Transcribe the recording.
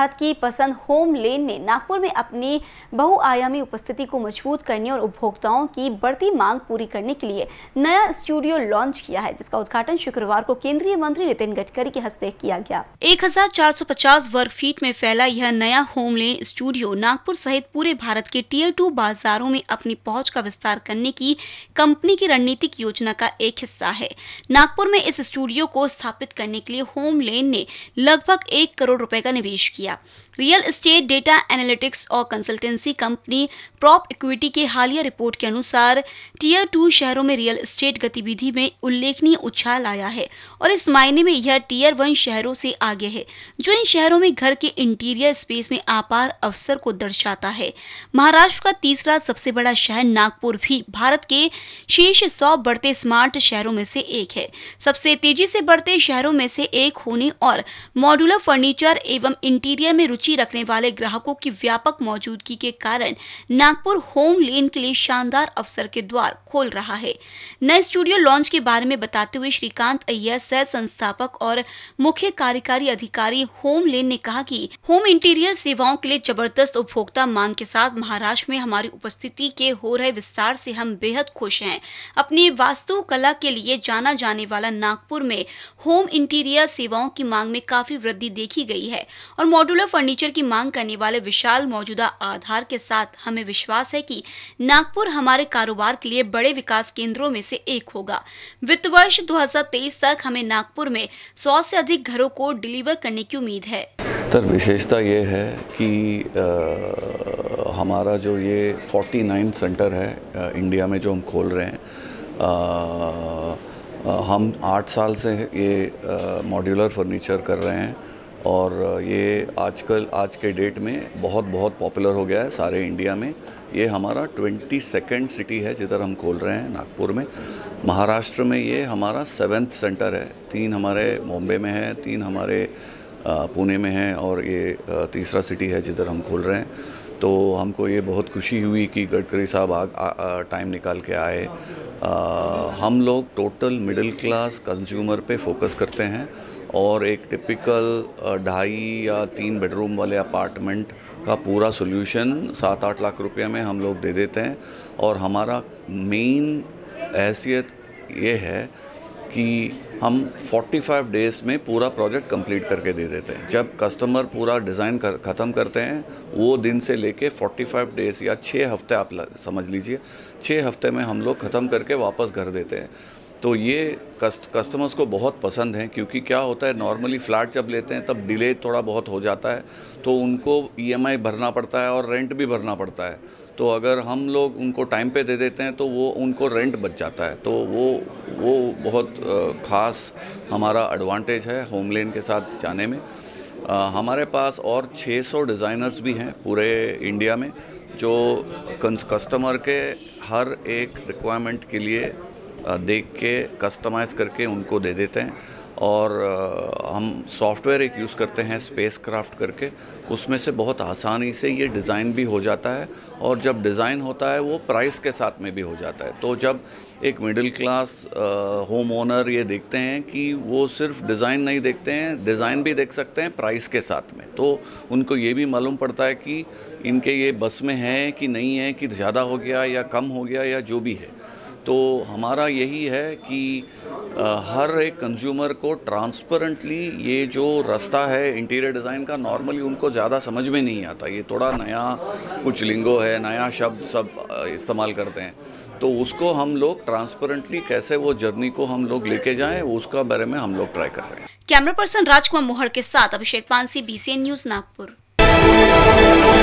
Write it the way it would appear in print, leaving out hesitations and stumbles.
भारत की पसंद होम लेन ने नागपुर में अपनी बहुआयामी उपस्थिति को मजबूत करने और उपभोक्ताओं की बढ़ती मांग पूरी करने के लिए नया स्टूडियो लॉन्च किया है, जिसका उद्घाटन शुक्रवार को केंद्रीय मंत्री नितिन गडकरी के हस्ते किया गया। 1450 वर्ग फीट में फैला यह नया होम लेन स्टूडियो नागपुर सहित पूरे भारत के टियर 2 बाजारों में अपनी पहुंच का विस्तार करने की कंपनी की रणनीतिक योजना का एक हिस्सा है। नागपुर में इस स्टूडियो को स्थापित करने के लिए होम लेन ने लगभग 1 करोड़ रुपए का निवेश किया। रियल एस्टेट डेटा एनालिटिक्स और कंसल्टेंसी कंपनी प्रॉप इक्विटी के हालिया रिपोर्ट के अनुसार टियर 2 शहरों में रियल एस्टेट गतिविधि में उल्लेखनीय उछाल आया है और इस मायने में यह टियर 1 शहरों से आगे है, जो इन शहरों में घर के इंटीरियर स्पेस में अपार अवसर को दर्शाता है। महाराष्ट्र का तीसरा सबसे बड़ा शहर नागपुर भी भारत के शीर्ष 100 बढ़ते स्मार्ट शहरों में से एक है। सबसे तेजी से बढ़ते शहरों में से एक होने और मॉड्यूलर फर्नीचर एवं इंटीरियर में रुचि रखने वाले ग्राहकों की व्यापक मौजूदगी के कारण नागपुर होम लेन के लिए शानदार अवसर के द्वार खोल रहा है। नए स्टूडियो लॉन्च के बारे में बताते हुए श्रीकांत अय्यर, सह संस्थापक और मुख्य कार्यकारी अधिकारी होम लेन ने कहा कि होम इंटीरियर सेवाओं के लिए जबरदस्त उपभोक्ता मांग के साथ महाराष्ट्र में हमारी उपस्थिति के हो रहे विस्तार से हम बेहद खुश हैं। अपनी वास्तुकला के लिए जाना जाने वाला नागपुर में होम इंटीरियर सेवाओं की मांग में काफी वृद्धि देखी गई है और मॉड्यूलर फर्नीचर की मांग करने वाले विशाल मौजूदा आधार के साथ हमें विश्वास है कि नागपुर हमारे कारोबार के लिए बड़े विकास केंद्रों में से एक होगा। वित्त वर्ष 2023 तक हमें नागपुर में 100 से अधिक घरों को डिलीवर करने की उम्मीद है। सर, विशेषता ये है कि हमारा जो ये 49 सेंटर है इंडिया में जो हम खोल रहे हैं, हम 8 साल से ये मॉड्यूलर फर्नीचर कर रहे हैं और ये आज के डेट में बहुत पॉपुलर हो गया है सारे इंडिया में। ये हमारा 22nd सिटी है जिधर हम खोल रहे हैं नागपुर में। महाराष्ट्र में ये हमारा 7th सेंटर है। 3 हमारे बॉम्बे में है, 3 हमारे पुणे में है और ये तीसरा सिटी है जिधर हम खोल रहे हैं। तो हमको ये बहुत खुशी हुई कि गडकरी साहब टाइम निकाल के आए। हम लोग टोटल मिडिल क्लास कंज्यूमर पे फोकस करते हैं और एक टिपिकल 2.5 या 3 बेडरूम वाले अपार्टमेंट का पूरा सोल्यूशन 7-8 लाख रुपए में हम लोग दे देते हैं। और हमारा मेन हैसियत ये है कि हम 45 डेज़ में पूरा प्रोजेक्ट कंप्लीट करके दे देते हैं। जब कस्टमर पूरा डिज़ाइन ख़त्म करते हैं, वो दिन से लेके 45 डेज़ या 6 हफ्ते आप समझ लीजिए, 6 हफ्ते में हम लोग ख़त्म करके वापस घर देते हैं। तो ये कस्टमर्स को बहुत पसंद है, क्योंकि क्या होता है, नॉर्मली फ्लैट जब लेते हैं तब डिले थोड़ा बहुत हो जाता है, तो उनको EMI भरना पड़ता है और रेंट भी भरना पड़ता है। तो अगर हम लोग उनको टाइम पे दे देते हैं तो वो उनको रेंट बच जाता है। तो वो बहुत ख़ास हमारा एडवांटेज है होम लेन के साथ जाने में। हमारे पास और 600 डिज़ाइनर्स भी हैं पूरे इंडिया में, जो कस्टमर के हर एक रिक्वायरमेंट के लिए देख के कस्टमाइज़ करके उनको दे देते हैं। और हम सॉफ्टवेयर एक यूज़ करते हैं स्पेस क्राफ्ट करके, उसमें से बहुत आसानी से ये डिज़ाइन भी हो जाता है और जब डिज़ाइन होता है वो प्राइस के साथ में भी हो जाता है। तो जब एक मिडिल क्लास होम ओनर ये देखते हैं कि वो सिर्फ डिज़ाइन नहीं देखते हैं, डिज़ाइन भी देख सकते हैं प्राइस के साथ में, तो उनको ये भी मालूम पड़ता है कि इनके ये बस में है कि नहीं है, कि ज़्यादा हो गया या कम हो गया या जो भी है। तो हमारा यही है कि हर एक कंज्यूमर को ट्रांसपेरेंटली ये जो रास्ता है इंटीरियर डिज़ाइन का, नॉर्मली उनको ज़्यादा समझ में नहीं आता। ये थोड़ा नया कुछ लिंगो है, नया शब्द सब इस्तेमाल करते हैं, तो उसको हम लोग ट्रांसपेरेंटली कैसे वो जर्नी को हम लोग लेके जाएं, उसका बारे में हम लोग ट्राई कर रहे हैं। कैमरा पर्सन राजकुमार मोहर के साथ अभिषेक पानसी, BCN न्यूज़ नागपुर।